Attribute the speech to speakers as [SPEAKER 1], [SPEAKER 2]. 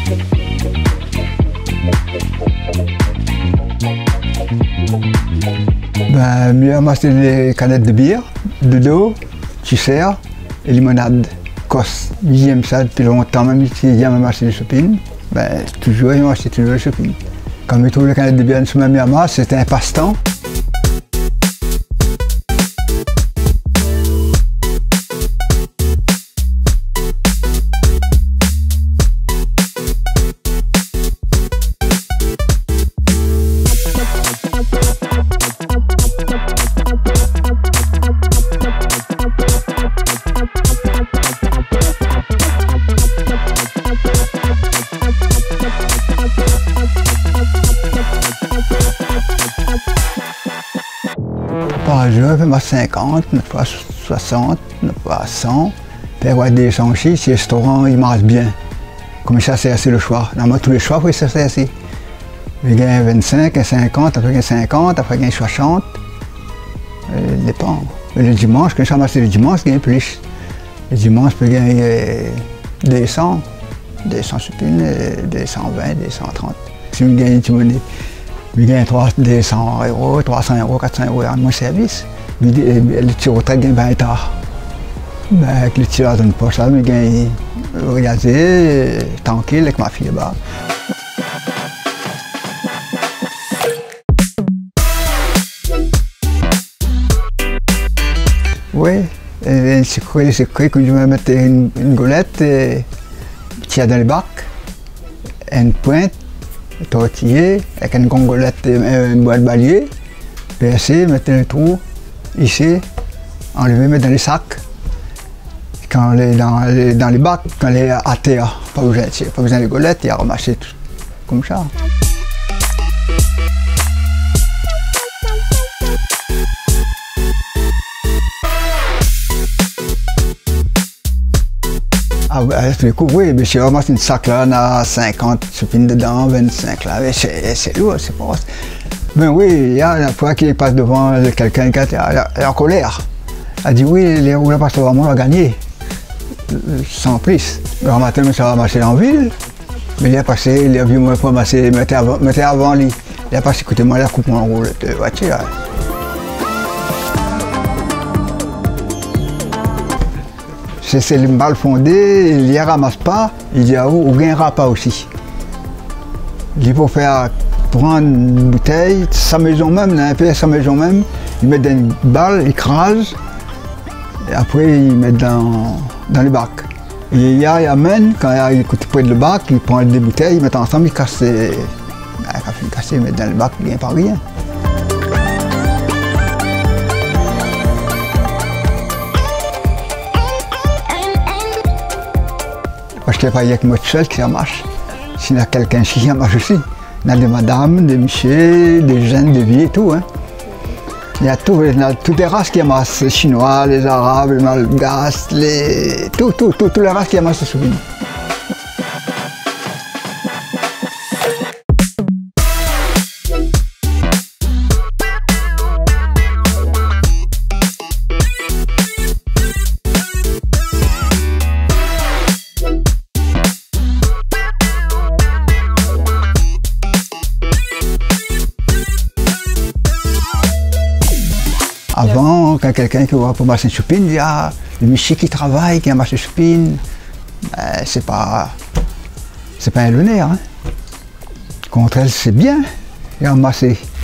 [SPEAKER 1] Ben, mieux ramasser les canettes de bière, de l'eau, tissère et limonade. Cos. J'aime ça depuis longtemps, même si j'aime ramasser les chopines, ben, toujours ils ramasser toujours les chopines. Quand je trouve les canettes de bière sur ma masse, c'était un passe-temps. Par jour, je fais 50, fois 60, fois 100. Puis avoir des sanchis, si le restaurant il marche bien. Comme ça, c'est assez le choix. Normalement, tous les choix, il faut c'est assez. Je gagne 25, 50, après 50, après 60. Ça dépend. Le dimanche, quand je ramasse le dimanche, je gagne plus. Le dimanche, je peux gagner 200, 200 supines, 220, 230. Si je gagne une monnaie. Je gagne 200 €, 300 €, 400 € à mon service. Le tir au trait gagne 20 tard. Avec le tir dans une poche, je gagne regardé, tranquille avec ma fille là-bas. Oui, c'est secret que je me mette une golette, tirer dans le bac, une pointe. Tortiller avec une gongolette, une boîte de balai, percer, mettre le trou, ici, enlever, mettre dans les sacs. Quand elle est dans les bacs, quand elle est à terre, pas besoin de golettes, il y a ramassé tout comme ça. Ah ben, tous les coups, oui, mais si on ramasse une sac là, on a 50 soupines dedans, 25 là, c'est lourd, c'est pas. Ben oui, il y a une fois qu'il passe devant quelqu'un qui est en colère. Elle dit oui, les roulants passent devant moi, on a gagné. Sans plus. Le matin, je me suis ramassé en ville, mais il a passé, il a vu moi pour ramasser, mettez avant lui. Il a passé, écoutez, moi, la coupe mon roule de voiture. C'est le mal fondé, il ne les ramasse pas, il dit à vous, on ne gagnera pas aussi. Il faut faire prendre une bouteille, sa maison même, un peu sa maison même, il met dans une balle, il crase, et après il met dans le bac. Et il amène, quand il écoute près de le bac, il prend des bouteilles, il met ensemble, il casse, il met dans le bac, il ne gagne pas rien. Parce qu'il n'y a pas rien que moi tout seul qui ça marche. S'il y a quelqu'un qui ça marche aussi. Il y a des madames, des messieurs, des jeunes, des vieux et tout. Hein. Il y a toutes les races qui amassent, les Chinois, les Arabes, les Malgaches, toutes les races qui amassent les souvenirs. Avant, quand quelqu'un qui va pour masser une choupine, il y a le monsieur qui travaille, qui amasse une choupine. C'est pas un lunaire. Hein. Contre elle, c'est bien, il a amassé.